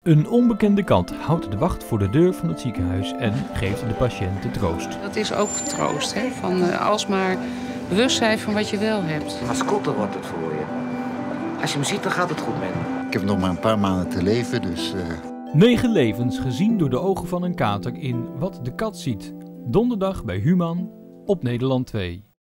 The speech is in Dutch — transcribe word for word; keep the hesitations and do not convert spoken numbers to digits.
Een onbekende kat houdt de wacht voor de deur van het ziekenhuis en geeft de patiënten troost. Dat is ook troost, hè? Van uh, alsmaar bewust zijn van wat je wel hebt. Mascotte wordt het voor je. Als je hem ziet, dan gaat het goed met hem. Ik heb nog maar een paar maanden te leven, dus... Uh... Negen levens gezien door de ogen van een kater in Wat de kat ziet. Donderdag bij Human op Nederland twee.